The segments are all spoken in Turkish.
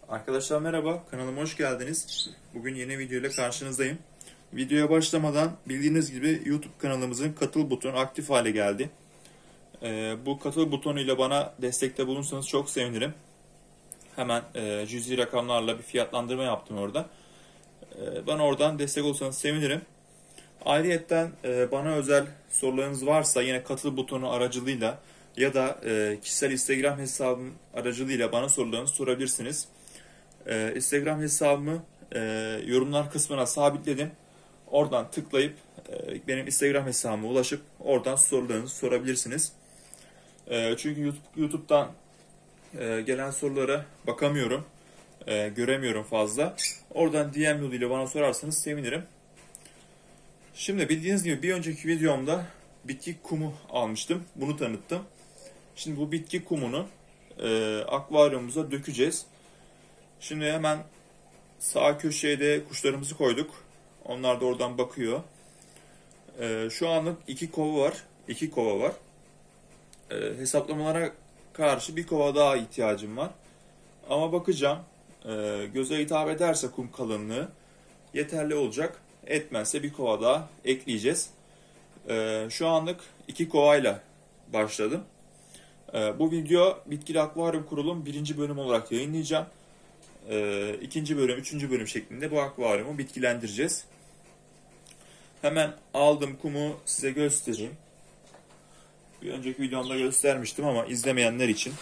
Arkadaşlar merhaba, kanalıma hoş geldiniz. Bugün yeni video ile karşınızdayım. Videoya başlamadan bildiğiniz gibi YouTube kanalımızın katıl butonu aktif hale geldi. Bu katıl butonuyla bana destekte bulunsanız çok sevinirim. Hemen cüzi rakamlarla bir fiyatlandırma yaptım orada. Bana oradan destek olsanız sevinirim. Ayrıyeten bana özel sorularınız varsa yine katıl butonu aracılığıyla ya da kişisel Instagram hesabım aracılığıyla bana sorularınızı sorabilirsiniz. Instagram hesabımı yorumlar kısmına sabitledim. Oradan tıklayıp benim Instagram hesabıma ulaşıp oradan sorularınızı sorabilirsiniz. Çünkü YouTube'dan gelen sorulara bakamıyorum, göremiyorum fazla. Oradan DM yoluyla bana sorarsanız sevinirim. Şimdi bildiğiniz gibi bir önceki videomda bitki kumu almıştım. Bunu tanıttım. Şimdi bu bitki kumunu akvaryumumuza dökeceğiz. Şimdi hemen sağ köşeye de kuşlarımızı koyduk. Onlar da oradan bakıyor. Şu anlık 2 kova var. 2 kova var. Hesaplamalara karşı bir kova daha ihtiyacım var. Ama bakacağım. Göze hitap ederse kum kalınlığı yeterli olacak. Etmezse bir kova daha ekleyeceğiz. Şu anlık 2 kovayla başladım. Bu video Bitkili Akvaryum Kurulu'nun 1. bölüm olarak yayınlayacağım. 2. bölüm, 3. bölüm şeklinde bu akvaryumu bitkilendireceğiz. Hemen aldım kumu size göstereyim. Bir önceki videomda göstermiştim ama izlemeyenler için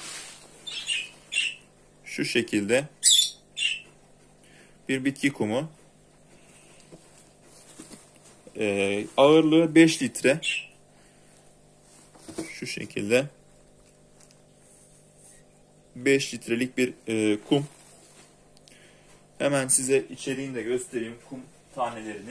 şu şekilde bir bitki kumu. Ağırlığı 5 litre. Şu şekilde 5 litrelik bir kum. Hemen size içeriğini de göstereyim kum tanelerini.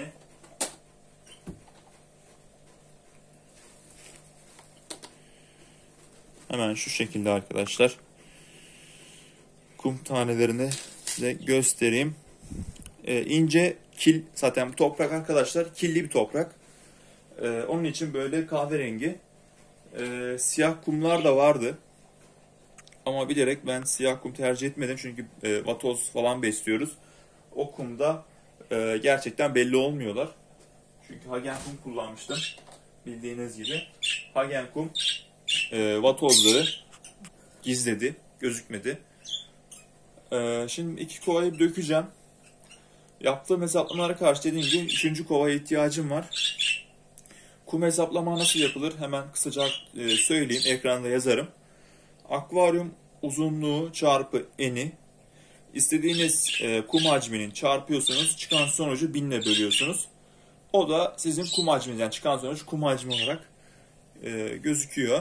Hemen şu şekilde arkadaşlar. Kum tanelerini size göstereyim. İnce kil, zaten bu toprak arkadaşlar killi bir toprak. Onun için böyle kahverengi. Siyah kumlar da vardı. Ama bilerek ben siyah kum tercih etmedim çünkü vatoz falan besliyoruz. O kumda gerçekten belli olmuyorlar. Çünkü Hagen kum kullanmıştım. Bildiğiniz gibi. Hagen kum vatozları gizledi, gözükmedi. Şimdi 2 kovayı dökeceğim. Yaptığım hesaplamalara karşı dediğim gibi 3. kovaya ihtiyacım var. Kum hesaplama nasıl yapılır? Hemen kısaca söyleyeyim. Ekranda yazarım. Akvaryum uzunluğu çarpı eni. İstediğiniz kum hacminin çarpıyorsanız çıkan sonucu 1000 ile bölüyorsunuz. O da sizin kum hacminiz, yani çıkan sonuç kum hacmi olarak gözüküyor.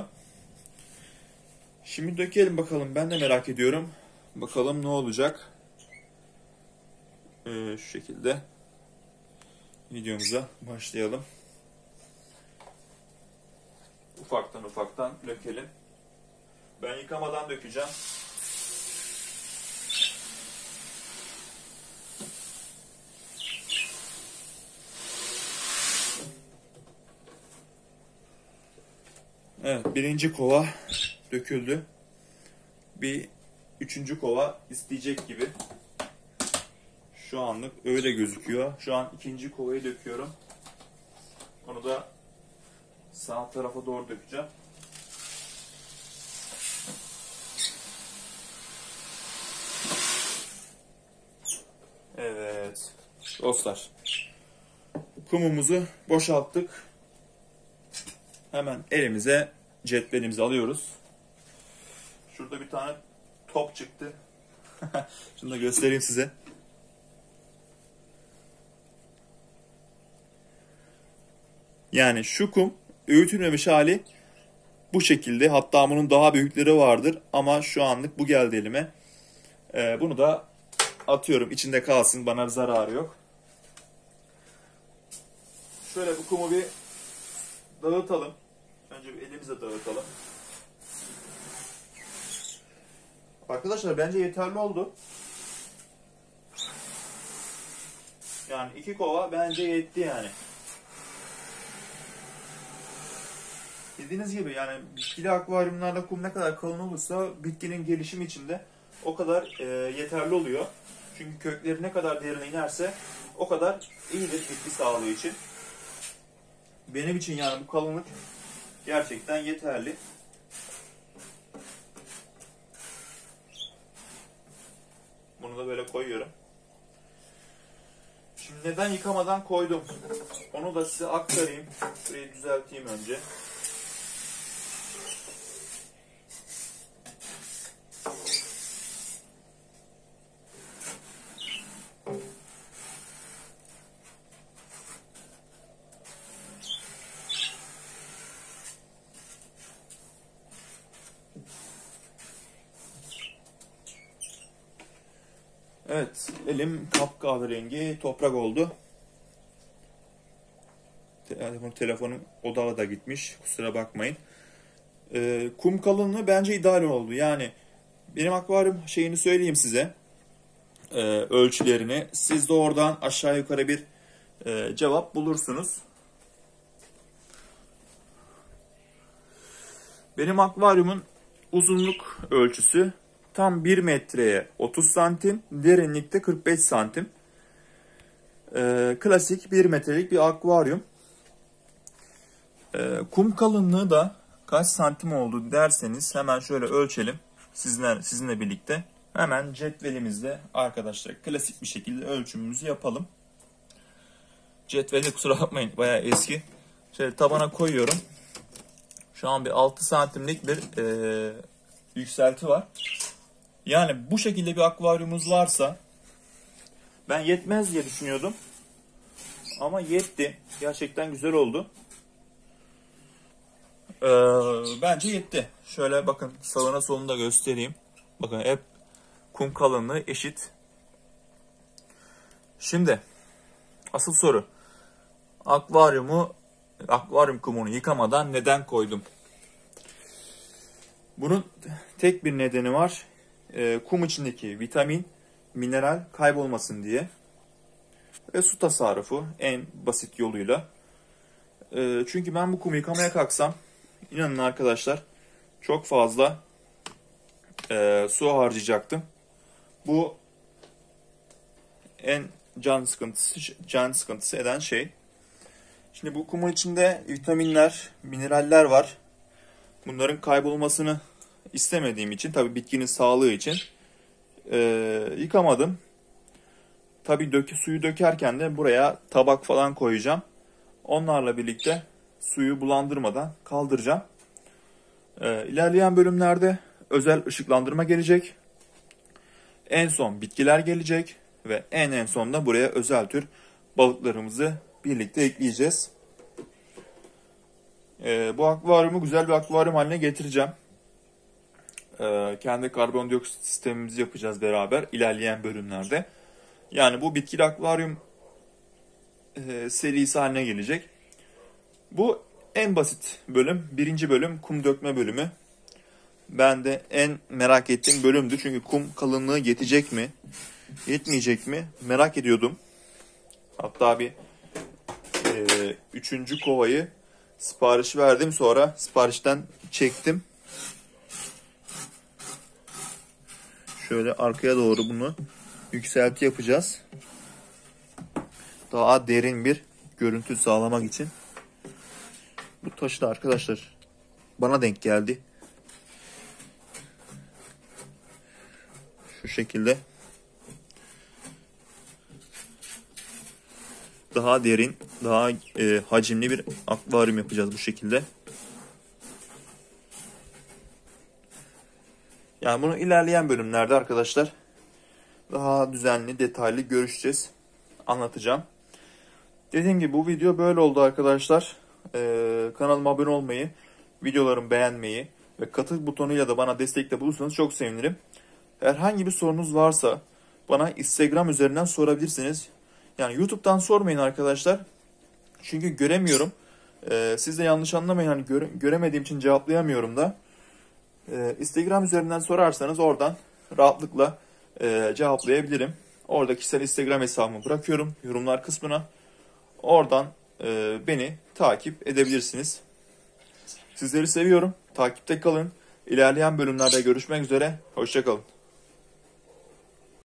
Şimdi dökelim bakalım. Ben de merak ediyorum. Bakalım ne olacak. Şu şekilde videomuza başlayalım. Ufaktan dökelim. Ben yıkamadan dökeceğim. Evet, 1. kova döküldü. Bir 3. kova isteyecek gibi. Şu anlık öyle gözüküyor. Şu an 2. kovayı döküyorum. Onu da sağ tarafa doğru dökeceğim. Evet. Dostlar. Kumumuzu boşalttık. Hemen elimize cetvelimizi alıyoruz. Şurada bir tane top çıktı. Şunu da göstereyim size. Yani şu kum öğütülmemiş hali bu şekilde. Hatta bunun daha büyükleri vardır. Ama şu anlık bu geldi elime. Bunu da atıyorum. İçinde kalsın. Bana zararı yok. Şöyle bu kumu bir dağıtalım. Önce bir elimizle dağıtalım. Arkadaşlar bence yeterli oldu. Yani 2 kova bence yetti yani. Bildiğiniz gibi yani bitkili akvaryumlarda kum ne kadar kalın olursa bitkinin gelişimi için de o kadar yeterli oluyor. Çünkü kökleri ne kadar derine inerse o kadar iyidir bitki sağlığı için. Benim için yani bu kalınlık gerçekten yeterli. Bunu da böyle koyuyorum. Şimdi neden yıkamadan koydum? Onu da size aktarayım. Şurayı düzelteyim önce. Evet, elim kapkahverengi toprak oldu. Telefonum odala da gitmiş, kusura bakmayın. Kum kalınlığı bence ideal oldu. Yani benim akvaryum şeyini söyleyeyim size. Ölçülerini. Siz de oradan aşağı yukarı bir cevap bulursunuz. Benim akvaryumun uzunluk ölçüsü tam 1 metreye 30 santim, derinlikte 45 santim. Klasik 1 metrelik bir akvaryum. Kum kalınlığı da kaç santim oldu derseniz hemen şöyle ölçelim sizinle birlikte. Hemen cetvelimizde arkadaşlar klasik bir şekilde ölçümümüzü yapalım. Cetveli kusura bakmayın bayağı eski. Şöyle tabana koyuyorum. Şu an bir 6 santimlik bir yükselti var. Yani bu şekilde bir akvaryumunuz varsa ben yetmez diye düşünüyordum. Ama yetti. Gerçekten güzel oldu. Bence yetti. Şöyle bakın sağına solunu da göstereyim. Bakın hep kum kalınlığı eşit. Şimdi asıl soru. Akvaryum kumunu yıkamadan neden koydum? Bunun tek bir nedeni var. Kum içindeki vitamin, mineral kaybolmasın diye. Ve su tasarrufu en basit yoluyla. Çünkü ben bu kumu yıkamaya kalksam, inanın arkadaşlar, çok fazla su harcayacaktım. Bu en can sıkıntısı eden şey. Şimdi bu kumun içinde vitaminler, mineraller var. Bunların kaybolmasını istemediğim için, tabii bitkinin sağlığı için yıkamadım. Tabii suyu dökerken de buraya tabak falan koyacağım. Onlarla birlikte suyu bulandırmadan kaldıracağım. İlerleyen bölümlerde özel ışıklandırma gelecek. En son bitkiler gelecek ve en sonunda buraya özel tür balıklarımızı birlikte ekleyeceğiz. Bu akvaryumu güzel bir akvaryum haline getireceğim. Kendi karbondioksit sistemimizi yapacağız beraber ilerleyen bölümlerde. Yani bu bitkili akvaryum serisi haline gelecek. Bu en basit bölüm. Birinci bölüm kum dökme bölümü. Ben de en merak ettiğim bölümdü. Çünkü kum kalınlığı yetecek mi? Yetmeyecek mi? Merak ediyordum. Hatta bir üçüncü kovayı sipariş verdim. Sonra siparişten çektim. Şöyle arkaya doğru bunu yükselti yapacağız. Daha derin bir görüntü sağlamak için. Bu taşı da arkadaşlar bana denk geldi. Şu şekilde. Daha derin, daha hacimli bir akvaryum yapacağız bu şekilde. Yani bunu ilerleyen bölümlerde arkadaşlar daha düzenli, detaylı görüşeceğiz. Anlatacağım. Dediğim gibi bu video böyle oldu arkadaşlar. Kanalıma abone olmayı, videolarımı beğenmeyi ve katıl butonuyla da bana destekte bulursanız çok sevinirim. Herhangi bir sorunuz varsa bana Instagram üzerinden sorabilirsiniz. Yani YouTube'dan sormayın arkadaşlar. Çünkü göremiyorum. Siz de yanlış anlamayın. Hani göremediğim için cevaplayamıyorum da. Instagram üzerinden sorarsanız oradan rahatlıkla cevaplayabilirim. Orada kişisel Instagram hesabımı bırakıyorum yorumlar kısmına. Oradan beni takip edebilirsiniz. Sizleri seviyorum. Takipte kalın. İlerleyen bölümlerde görüşmek üzere. Hoşça kalın.